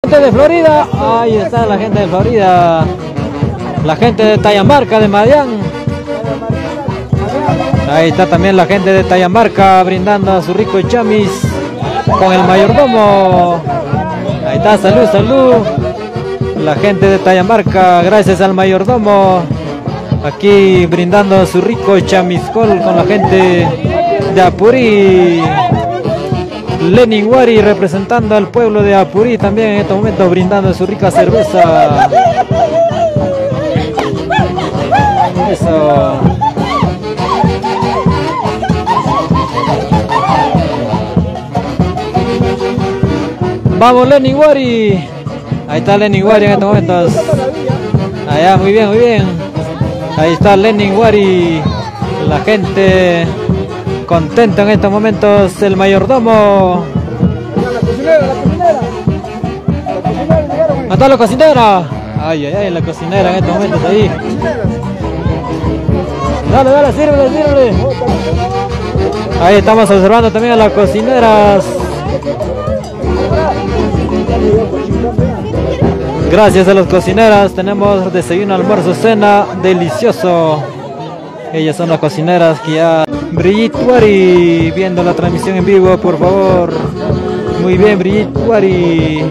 gente de Florida. Ahí está la gente de Florida. La gente de Tayamarca, de Madián. Ahí está también la gente de Tayamarca brindando su rico chamis con el mayordomo. Ahí está, salud, salud. La gente de Tayamarca, gracias al mayordomo. Aquí brindando su rico chamiscol con la gente de Apurí. Lenin Wari representando al pueblo de Apurí también en estos momentos brindando su rica cerveza. Eso. Vamos Lenin Wari. Ahí está Lenin Wari en estos momentos. Allá, muy bien, muy bien. Ahí está Lenin Wari. La gente contenta en estos momentos. El mayordomo. ¿Dónde está la cocinera? Ay, ay, ay, la cocinera en estos momentos ahí. Dale, dale, sírvele, sírvele. Ahí estamos observando también a las cocineras. Gracias a las cocineras tenemos desayuno, almuerzo, cena delicioso. Ellas son las cocineras que ya... Brigitte Wari viendo la transmisión en vivo, por favor. Muy bien, Brigitte Wari.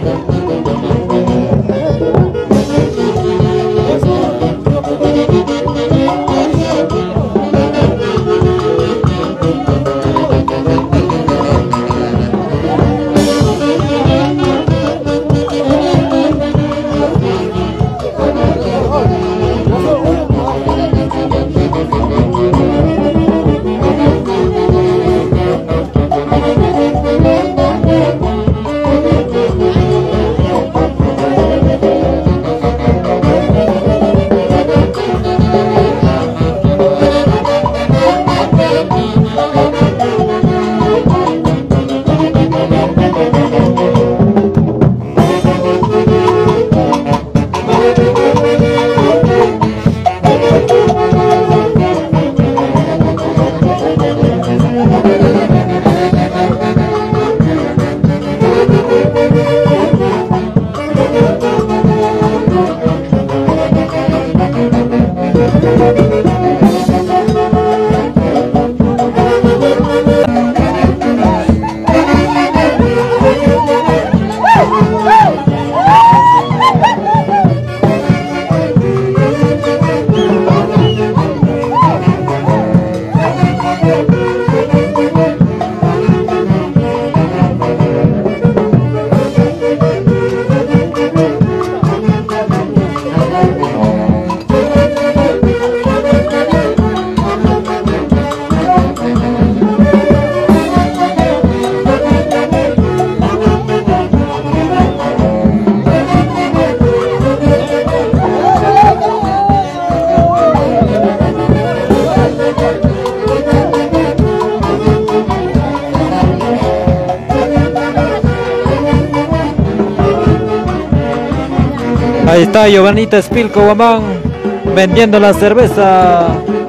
Ahí está Giovanita Espilco Guamán vendiendo la cerveza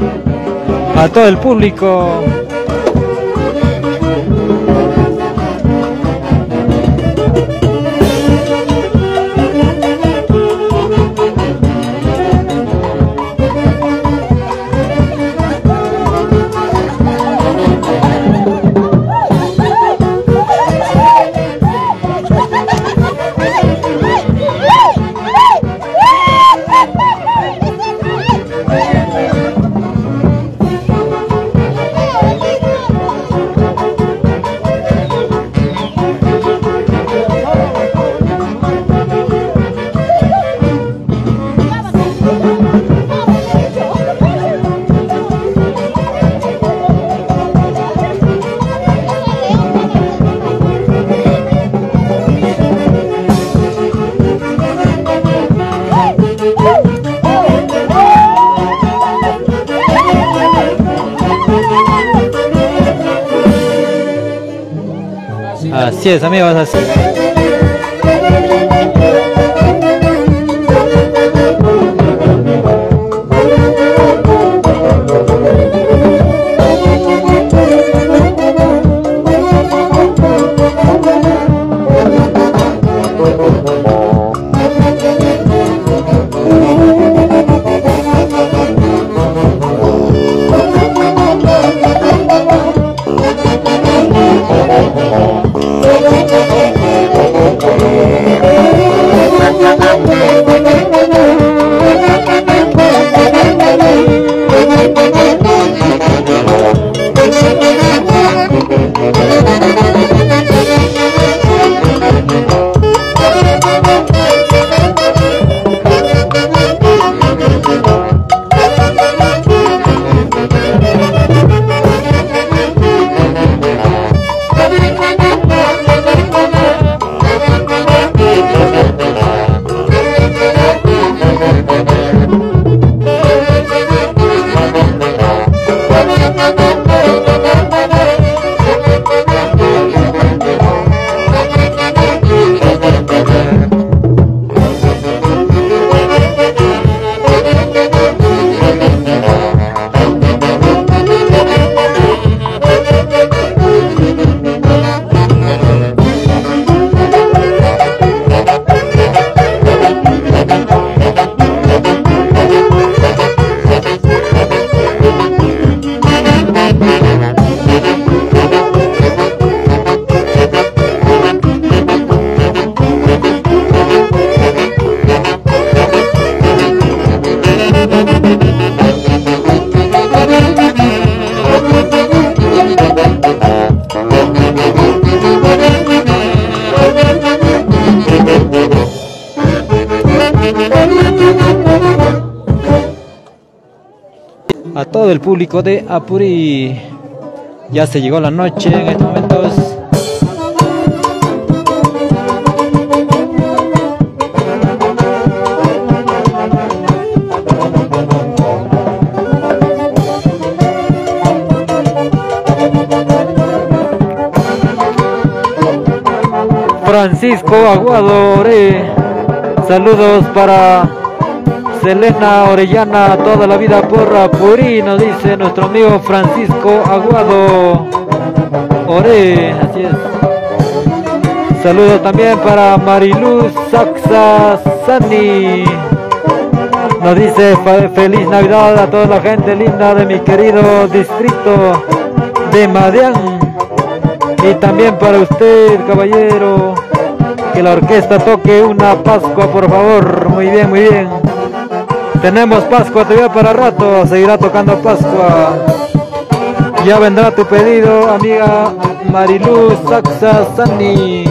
a todo el público. Así es, amigos, así. a todo el público de Apurí. Ya se llegó la noche en estos momentos. Francisco Aguado, saludos para Selena Orellana, toda la vida por Apurí, nos dice nuestro amigo Francisco Aguado, Ore, así es. Saludos también para Mariluz Saxa Sani, nos dice feliz Navidad a toda la gente linda de mi querido distrito de Madián. Y también para usted, caballero, que la orquesta toque una Pascua, por favor. Muy bien, muy bien. Tenemos Pascua todavía para rato, seguirá tocando Pascua. Ya vendrá tu pedido, amiga Mariluz Saxa Sani.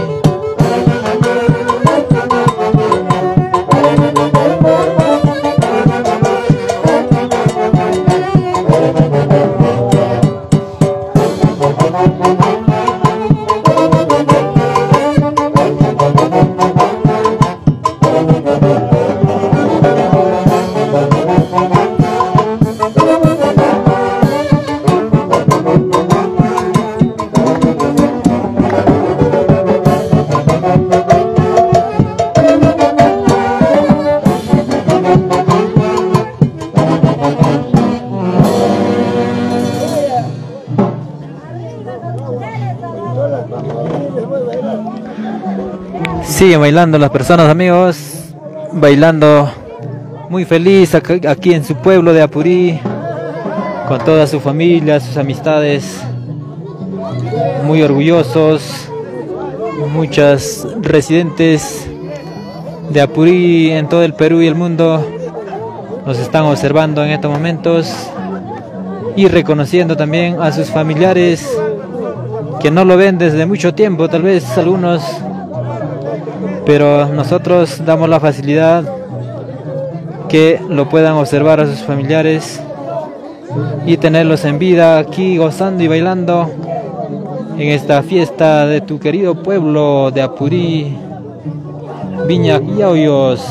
Siguen bailando las personas, amigos, bailando muy feliz aquí en su pueblo de Apurí, con toda su familia, sus amistades, muy orgullosos. Muchas residentes de Apurí en todo el Perú y el mundo nos están observando en estos momentos y reconociendo también a sus familiares que no lo ven desde mucho tiempo, tal vez algunos, pero nosotros damos la facilidad que lo puedan observar a sus familiares y tenerlos en vida aquí gozando y bailando en esta fiesta de tu querido pueblo de Apurí, Viña Yauyos.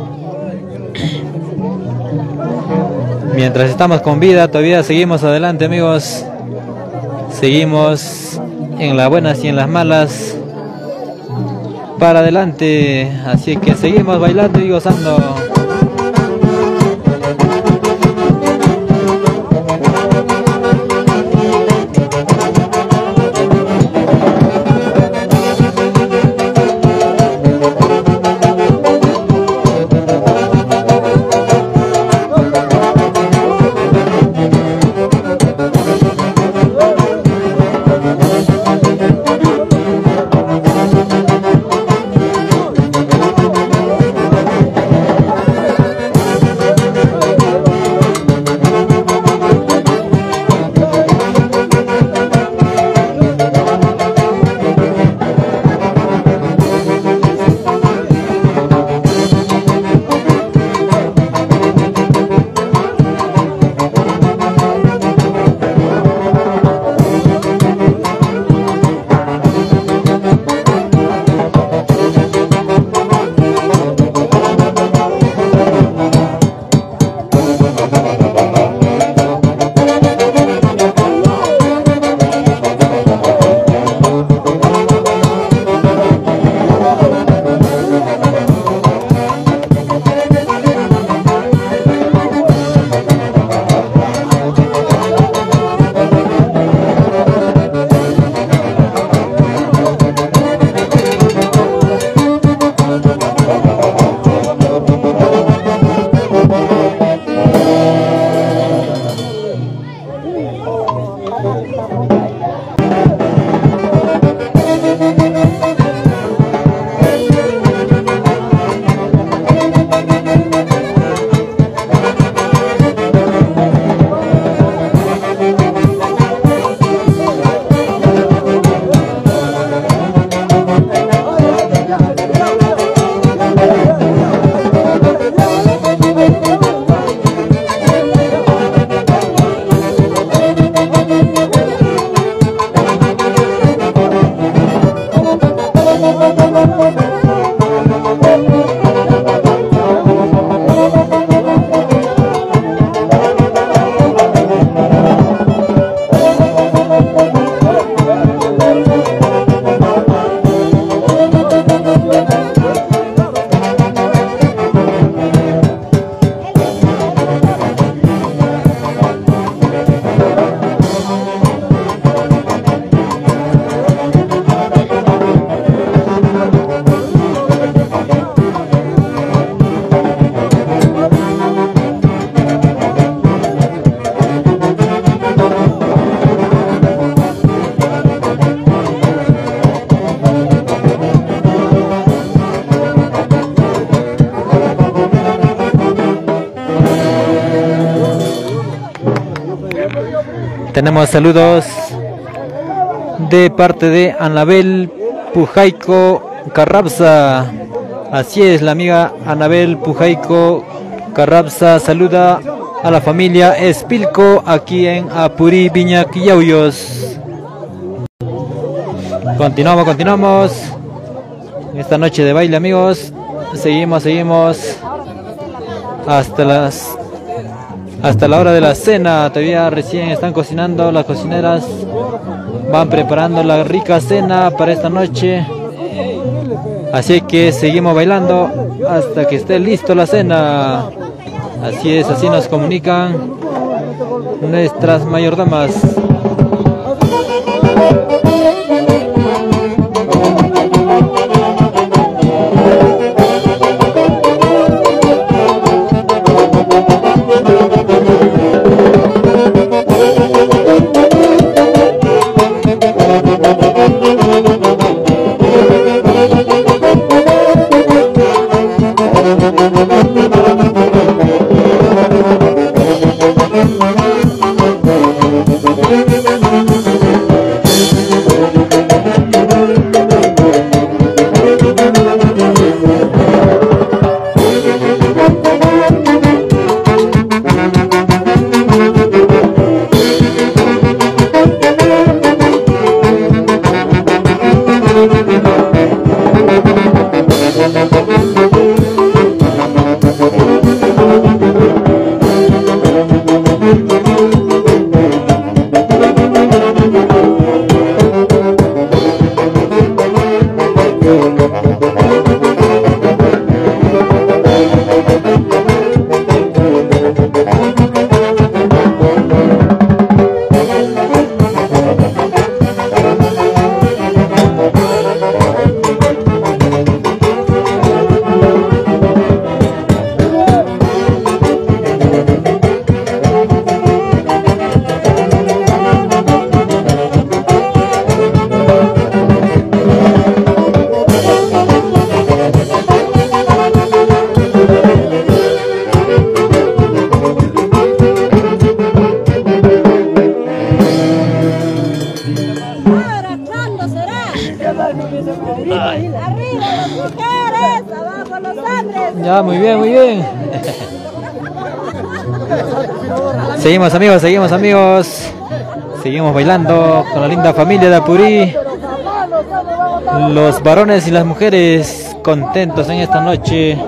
Mientras estamos con vida, todavía seguimos adelante, amigos. Seguimos en las buenas y en las malas para adelante, así que seguimos bailando y gozando. Tenemos saludos de parte de Anabel Pujaico Carrabza. Así es, la amiga Anabel Pujaico Carrabza saluda a la familia Espilco aquí en Apurí, Viña Quillauyos. Continuamos esta noche de baile, amigos. Seguimos hasta la hora de la cena. Todavía recién están cocinando las cocineras, van preparando la rica cena para esta noche. Así que seguimos bailando hasta que esté listo la cena. Así es, así nos comunican nuestras mayordomas. Ya, muy bien. Seguimos amigos. Seguimos bailando con la linda familia de Apurí. Los varones y las mujeres contentos en esta noche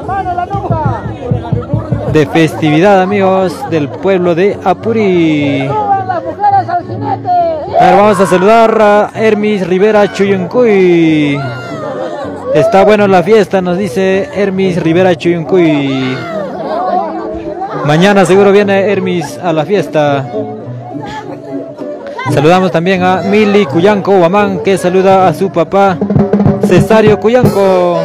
de festividad, amigos, del pueblo de Apurí. A ver, vamos a saludar a Hermis Rivera Chuyuncuy. Está bueno la fiesta, nos dice Hermis Rivera Chuyuncuy. Mañana seguro viene Hermis a la fiesta. Saludamos también a Mili Cuyanco Huamán, que saluda a su papá Cesario Cuyanco.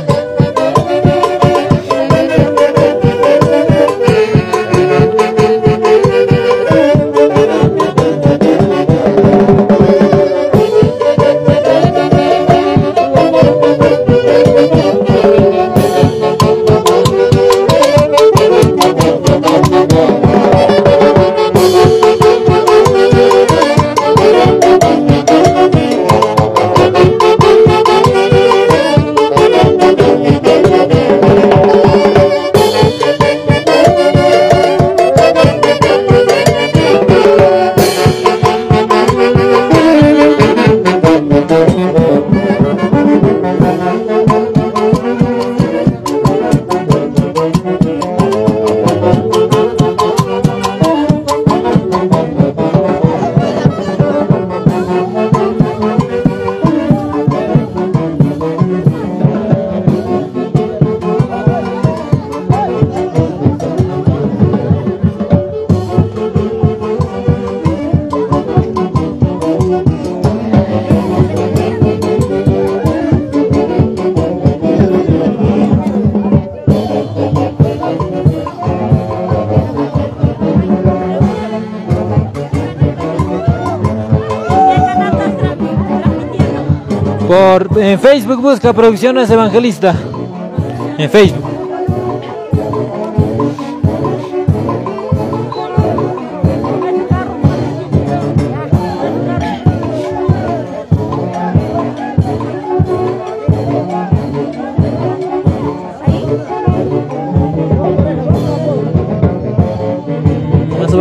En Facebook busca Producciones Evangelista. En Facebook.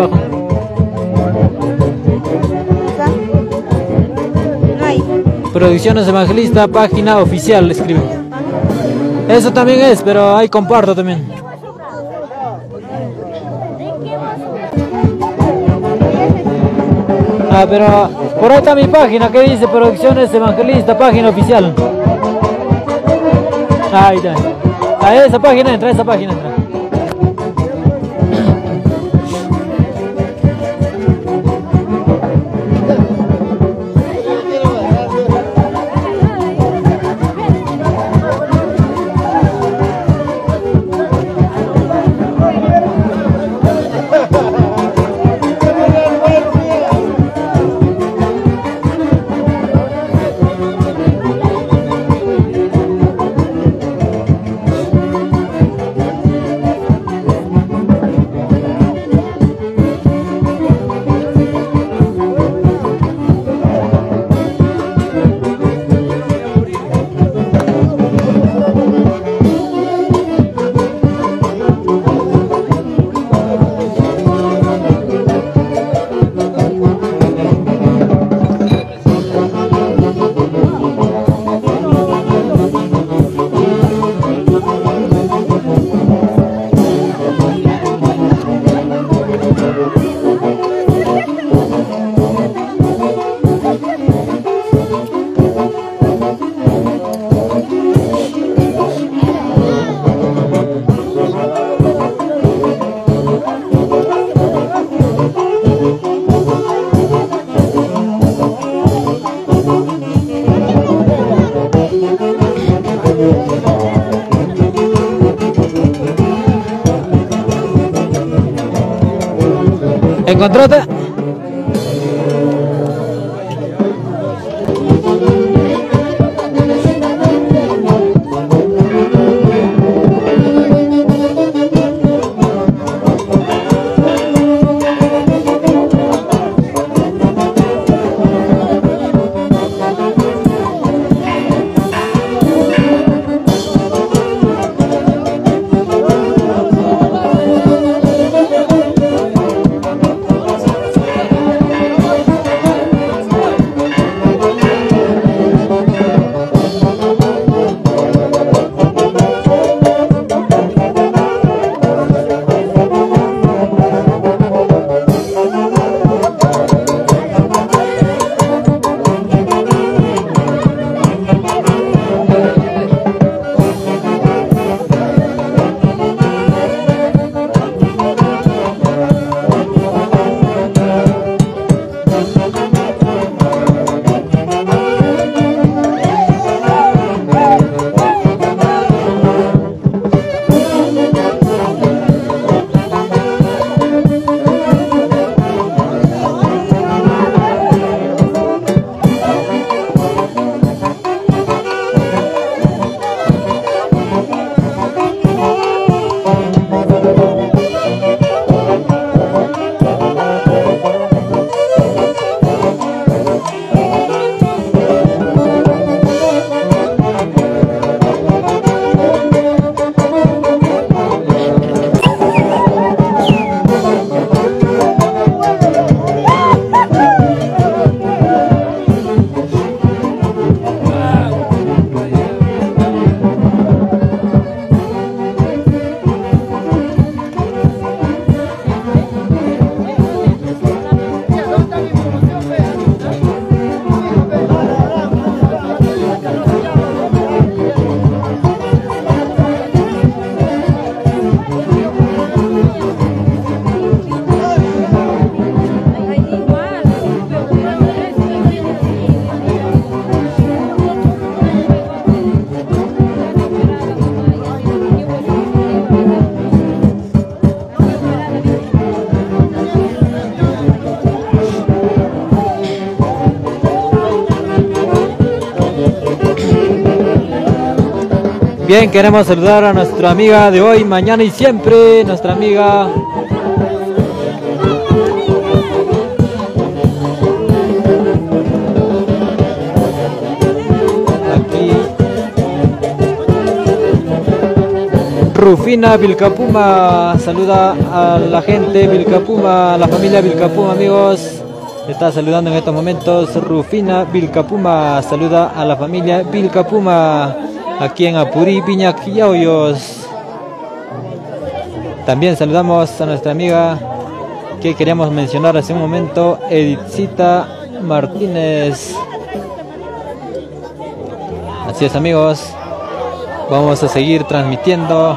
abajo. No hay. Producciones Evangelista, página oficial, escribe. Eso también es, pero ahí comparto también. Ah, pero por ahí está mi página que dice Producciones Evangelista, página oficial. Ahí está. A esa página entra, esa página entra. ¿Encontraste? Bien, queremos saludar a nuestra amiga de hoy, mañana y siempre, nuestra amiga Rufina Vilcapuma saluda a la gente Vilcapuma, a la familia Vilcapuma, amigos. Está saludando en estos momentos. Rufina Vilcapuma saluda a la familia Vilcapuma aquí en Apurí, Viña Quillauyos. También saludamos a nuestra amiga que queríamos mencionar hace un momento, Edithcita Martínez. Así es, amigos, vamos a seguir transmitiendo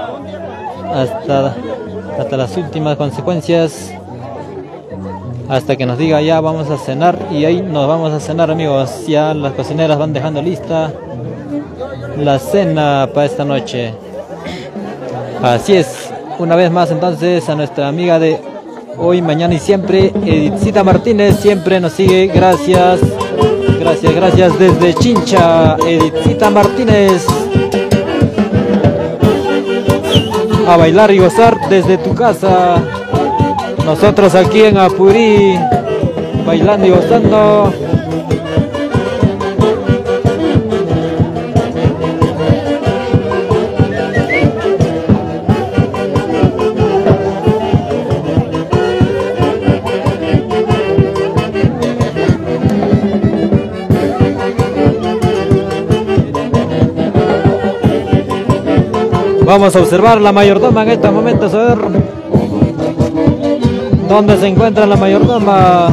hasta las últimas consecuencias, hasta que nos diga ya vamos a cenar, y ahí nos vamos a cenar, amigos. Ya las cocineras van dejando lista la cena para esta noche. Así es, una vez más entonces a nuestra amiga de hoy, mañana y siempre, Edithcita Martínez, siempre nos sigue. Gracias, gracias, gracias desde Chincha, Edithcita Martínez. A bailar y gozar desde tu casa. Nosotros aquí en Apurí, bailando y gozando. Vamos a observar la mayordoma en estos momentos, a ver dónde se encuentra la mayordoma.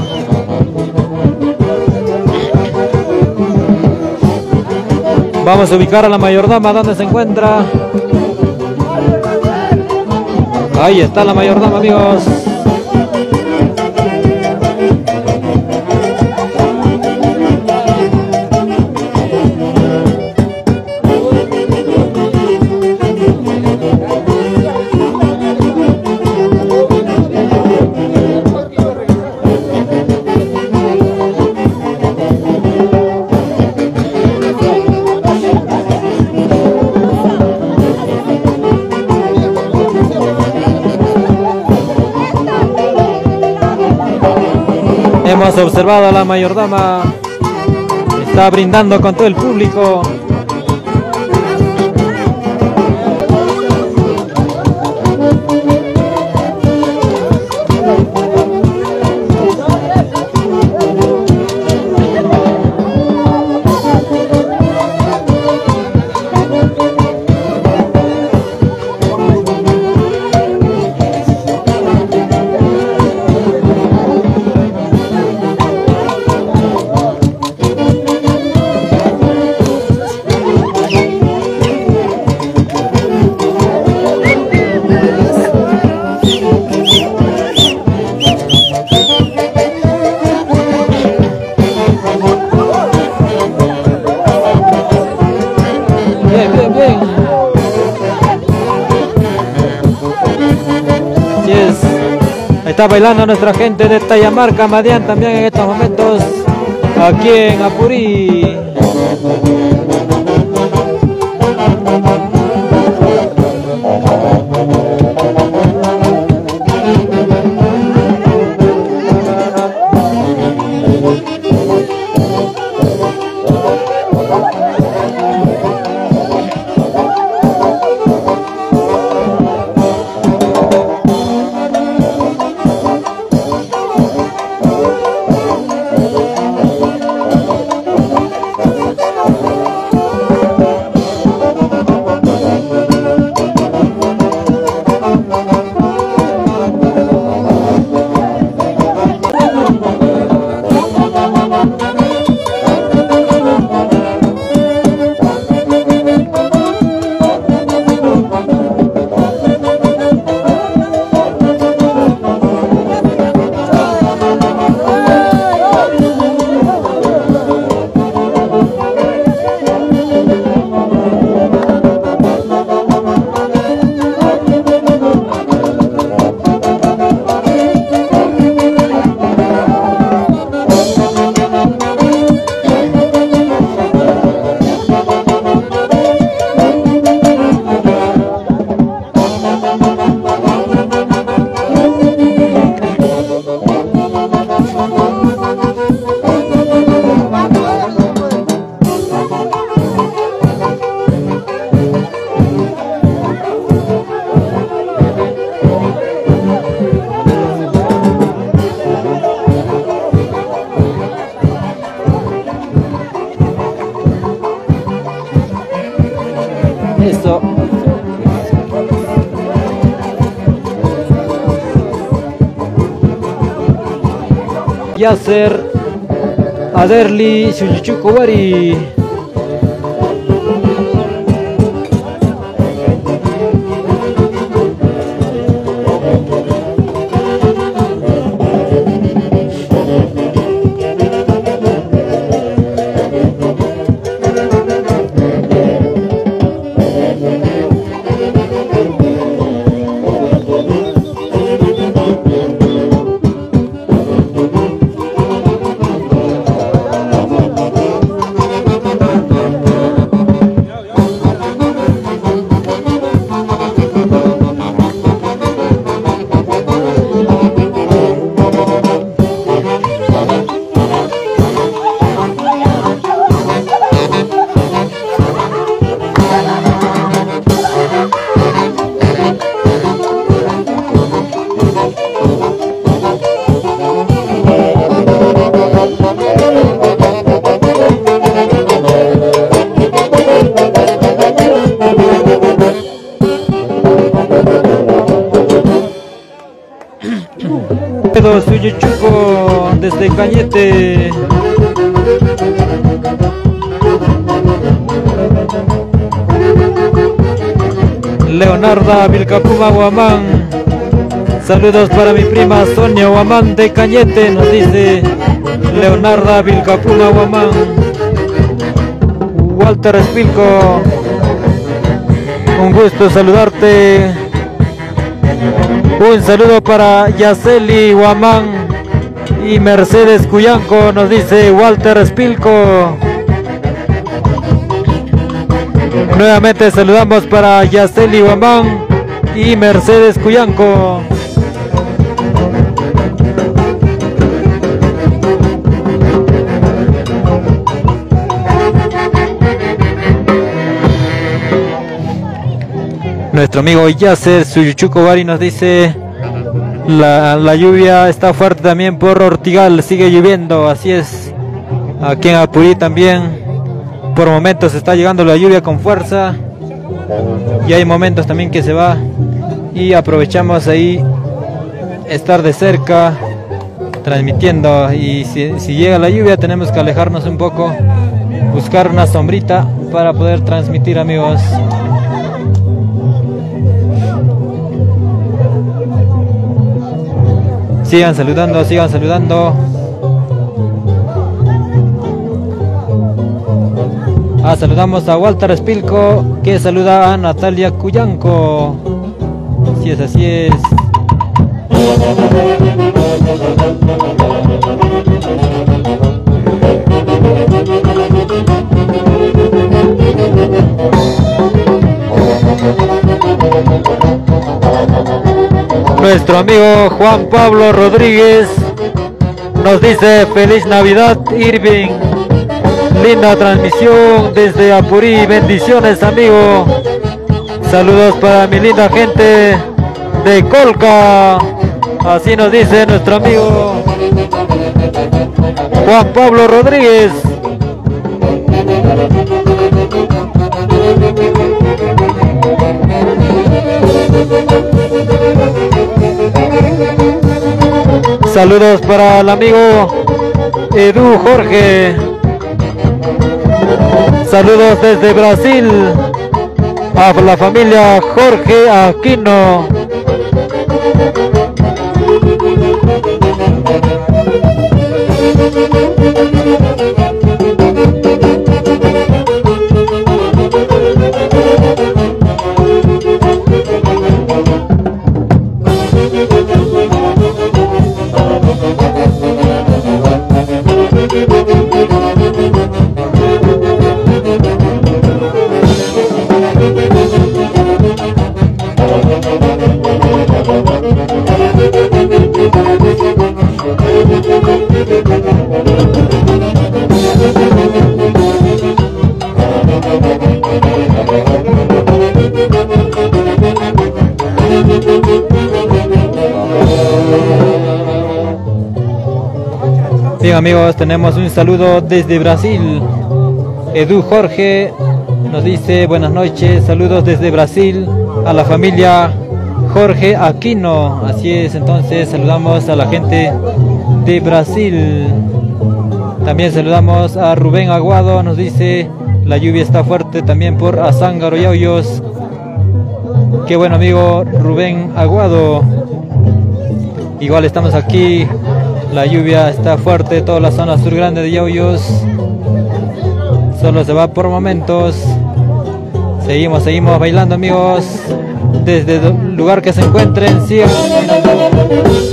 Vamos a ubicar a la mayordoma, ¿dónde se encuentra? Ahí está la mayordoma, amigos. Hemos observado a la mayordoma, está brindando con todo el público. Está bailando nuestra gente de Tayamarca, Madián, también en estos momentos aquí en Apurí. Yasser Aderli Suyuchukubari. Suyuchuco desde Cañete. Leonarda Vilcapuma Guamán. Saludos para mi prima Sonia Guamán de Cañete, nos dice Leonarda Vilcapuma Guamán. Walter Espilco, un gusto saludarte. Un saludo para Yaceli Guamán y Mercedes Cuyanco, nos dice Walter Espilco. Nuevamente saludamos para Yaceli Guamán y Mercedes Cuyanco. Nuestro amigo Yasser Suyuchukubari nos dice la lluvia está fuerte también por Ortigal, sigue lloviendo, así es. Aquí en Apurí también por momentos está llegando la lluvia con fuerza y hay momentos también que se va, y aprovechamos ahí estar de cerca transmitiendo, y si llega la lluvia tenemos que alejarnos un poco, buscar una sombrita para poder transmitir, amigos. Sigan saludando, sigan saludando. Saludamos a Walter Espilco, que saluda a Natalia Cuyanco. Así es, así es. Nuestro amigo Juan Pablo Rodríguez nos dice feliz Navidad, Irving. Linda transmisión desde Apurí, bendiciones, amigo. Saludos para mi linda gente de Colca. Así nos dice nuestro amigo Juan Pablo Rodríguez. Saludos para el amigo Edu Jorge. Saludos desde Brasil a la familia Jorge Aquino. Bien, amigos, tenemos un saludo desde Brasil. Edu Jorge nos dice buenas noches, saludos desde Brasil a la familia Jorge Aquino. Así es, entonces saludamos a la gente de Brasil. También saludamos a Rubén Aguado, nos dice la lluvia está fuerte también por Azángaro, Yauyos. Qué bueno, amigo Rubén Aguado. Igual estamos aquí, la lluvia está fuerte, toda la zona sur grande de Yauyos. Solo se va por momentos. Seguimos bailando, amigos. Desde el lugar que se encuentren, sigan bailando.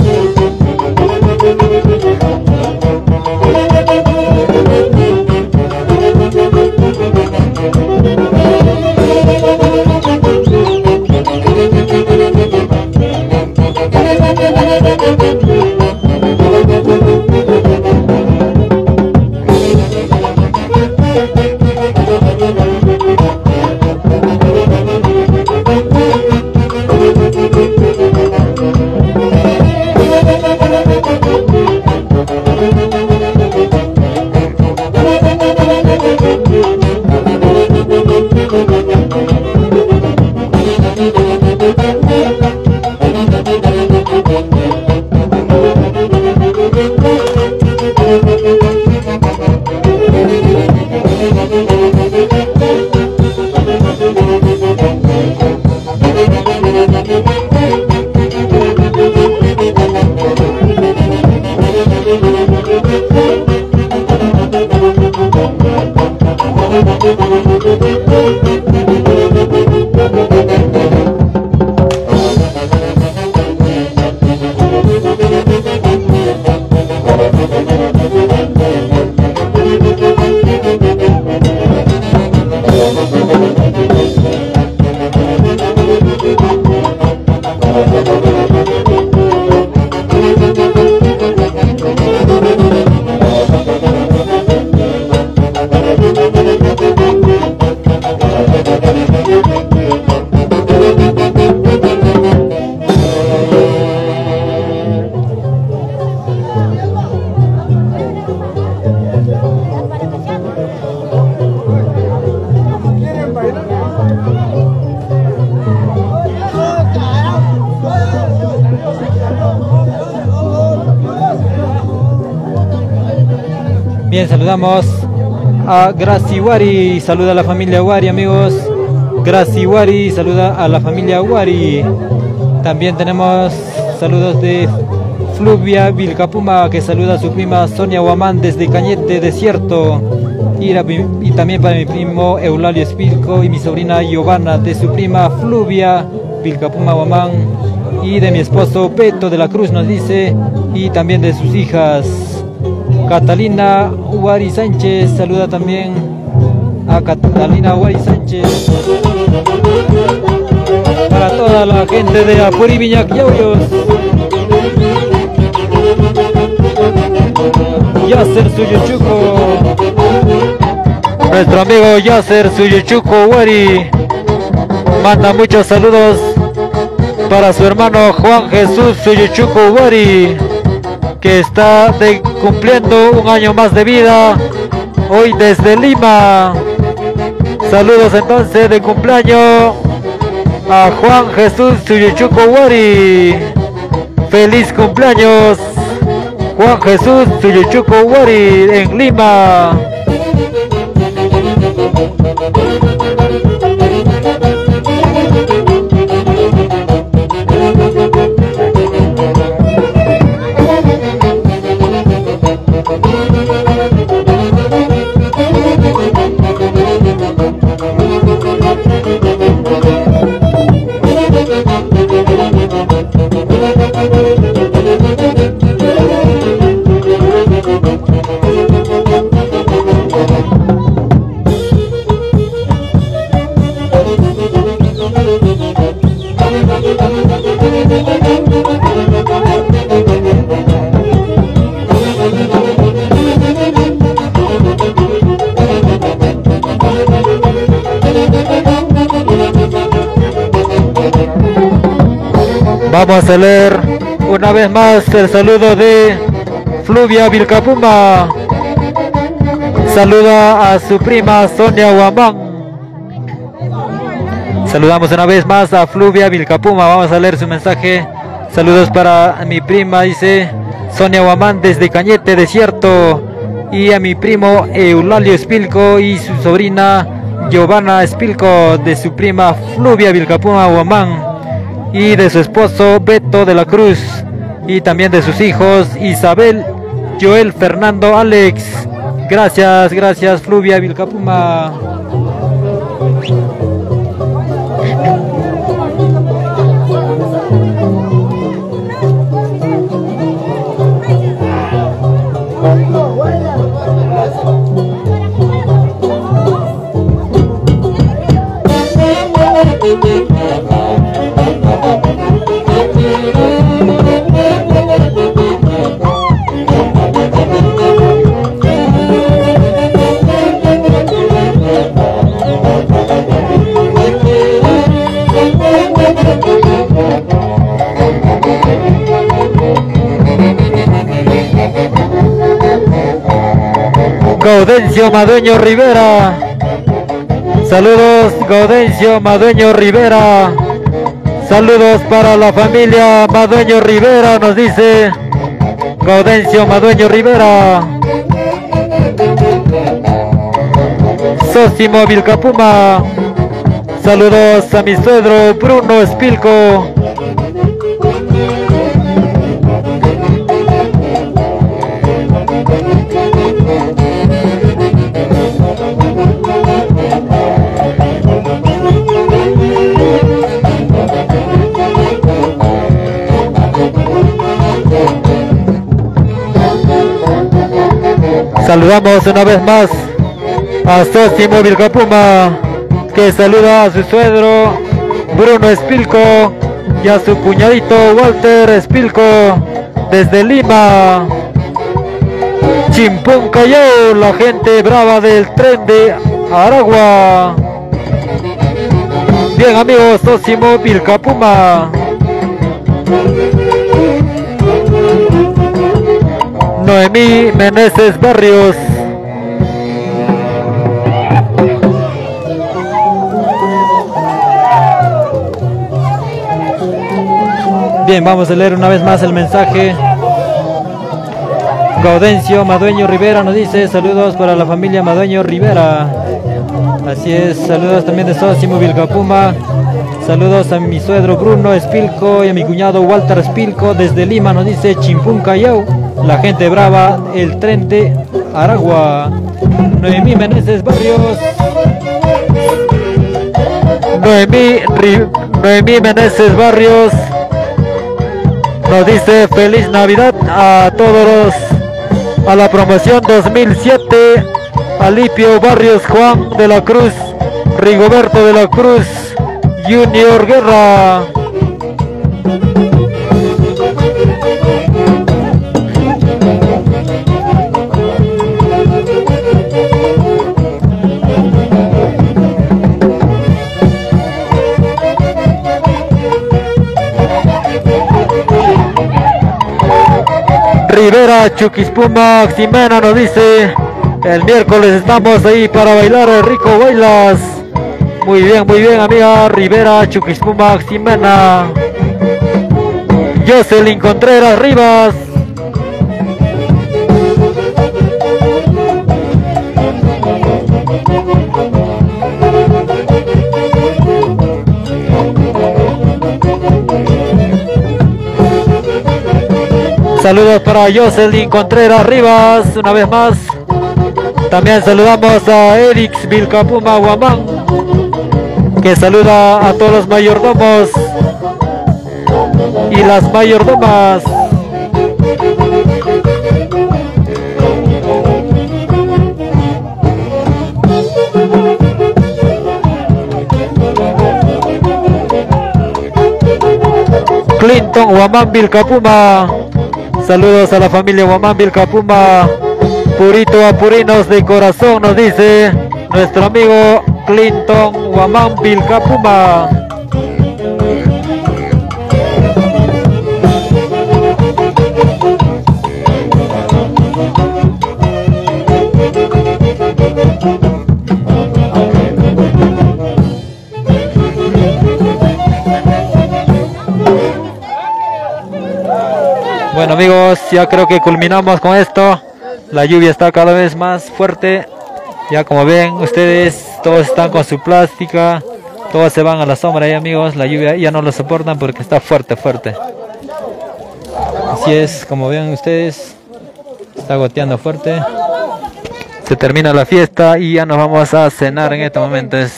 Bien, saludamos a Graci Wari, saluda a la familia Wari, amigos. Graci Wari, saluda a la familia Wari. También tenemos saludos de Fluvia Vilcapuma, que saluda a su prima Sonia Guamán desde Cañete Desierto. Y también para mi primo Eulalio Espilco y mi sobrina Giovanna, de su prima Fluvia Vilcapuma Guamán. Y de mi esposo Beto de la Cruz, nos dice, y también de sus hijas. Catalina Wari Sánchez, saluda también a Catalina Wari Sánchez. Para toda la gente de Apuri Viñac Yauyos. Yasser Suyuchuco, nuestro amigo Yasser Suyuchuco Wari manda muchos saludos para su hermano Juan Jesús Suyuchuco Wari, que está cumpliendo un año más de vida hoy desde Lima. Saludos entonces de cumpleaños a Juan Jesús Suyuchuco Wari. Feliz cumpleaños, Juan Jesús Suyuchuco Wari en Lima. Vamos a leer una vez más el saludo de Fluvia Vilcapuma. Saluda a su prima Sonia Guamán. Saludamos una vez más a Fluvia Vilcapuma. Vamos a leer su mensaje. Saludos para mi prima, dice. Sonia Guamán desde Cañete Desierto, y a mi primo Eulalio Espilco y su sobrina Giovanna Espilco, de su prima Fluvia Vilcapuma Guamán y de su esposo Beto de la Cruz, y también de sus hijos Isabel, Joel, Fernando, Alex. Gracias, gracias Fluvia Vilcapuma. Gaudencio Madueño Rivera, saludos Gaudencio Madueño Rivera, saludos para la familia Madueño Rivera, nos dice Gaudencio Madueño Rivera. Sósimo Vilcapuma, saludos a mi suegro Bruno Espilco. Saludamos una vez más a Sósimo Vilcapuma, que saluda a su suegro Bruno Espilco y a su cuñadito Walter Espilco desde Lima. Chimpún Callao, la gente brava del tren de Aragua. Bien amigos, Sósimo Vilcapuma. Noemí Meneses Barrios. Bien, vamos a leer una vez más el mensaje. Gaudencio Madueño Rivera nos dice saludos para la familia Madueño Rivera. Así es, saludos también de Sósimo Vilcapuma. Saludos a mi suegro Bruno Espilco y a mi cuñado Walter Espilco desde Lima, nos dice Chimpún Callao, la gente brava, el tren de Aragua. Noemí Meneses Barrios. Noemí Meneses Barrios nos dice feliz Navidad a todos a la promoción 2007, Alipio Barrios, Juan de la Cruz, Rigoberto de la Cruz, Junior Guerra. Rivera Chuquispuma Ximena nos dice el miércoles estamos ahí para bailar el rico bailas. Muy bien amiga Rivera Chuquispuma Ximena. Jocelyn Contreras Rivas. Saludos para Jocelyn Contreras Rivas, una vez más. También saludamos a Erix Vilcapuma Guamán, que saluda a todos los mayordomos y las mayordomas. Clinton Guamán Vilcapuma. Saludos a la familia Guamán Vilcapuma. Purito a purinos de corazón, nos dice nuestro amigo Clinton Guamán Vilcapuma. Bueno amigos, ya creo que culminamos con esto. La lluvia está cada vez más fuerte. Ya como ven ustedes, todos están con su plástica. Todos se van a la sombra ahí amigos. La lluvia ya no lo soportan porque está fuerte, fuerte. Así es, como ven ustedes, está goteando fuerte. Se termina la fiesta y ya nos vamos a cenar en estos momentos.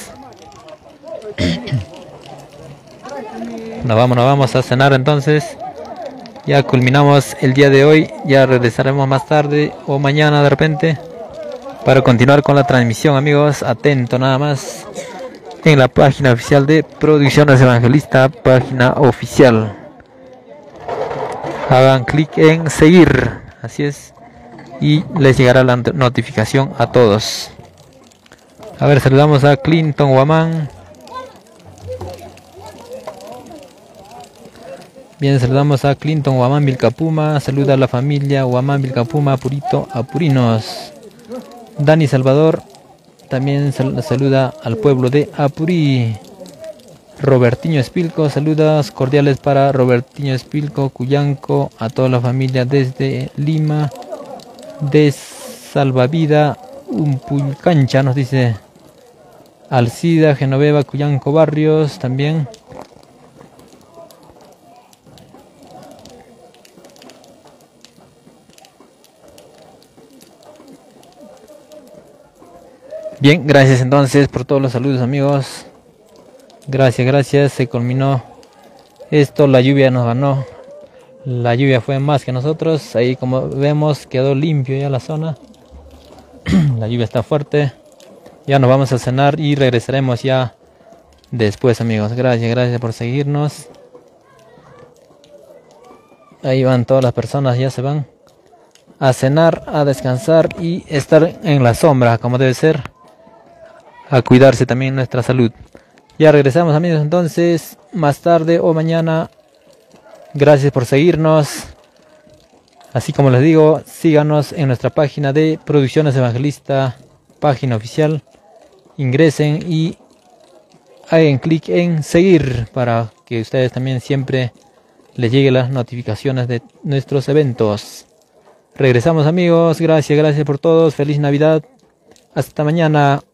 Nos vamos a cenar entonces. Ya culminamos el día de hoy. Ya regresaremos más tarde o mañana de repente para continuar con la transmisión amigos. Atento nada más en la página oficial de Producciones Evangelista, página oficial. Hagan clic en seguir, así es, y les llegará la notificación a todos. A ver, saludamos a Clinton Guamán. Bien, saludamos a Clinton Guamán Vilcapuma. Saluda a la familia Guamán Vilcapuma, Apurito, Apurinos. Dani Salvador también saluda al pueblo de Apurí. Robertiño Espilco, saludos cordiales para Robertiño Espilco, Cuyanco, a toda la familia desde Lima, de Salvavida, Umpulcancha, nos dice Alcida, Genoveva, Cuyanco Barrios, también. Bien, gracias entonces por todos los saludos amigos. Gracias, gracias, se culminó esto, la lluvia nos ganó, la lluvia fue más que nosotros, ahí como vemos quedó limpio ya la zona, la lluvia está fuerte, ya nos vamos a cenar y regresaremos ya después amigos. Gracias, gracias por seguirnos, ahí van todas las personas, ya se van a cenar, a descansar y estar en la sombra como debe ser, a cuidarse también nuestra salud. Ya regresamos amigos entonces más tarde o mañana. Gracias por seguirnos. Así como les digo, síganos en nuestra página de Producciones Evangelista, página oficial. Ingresen y hagan clic en seguir para que ustedes también siempre les lleguen las notificaciones de nuestros eventos. Regresamos amigos, gracias por todos, feliz Navidad, hasta mañana.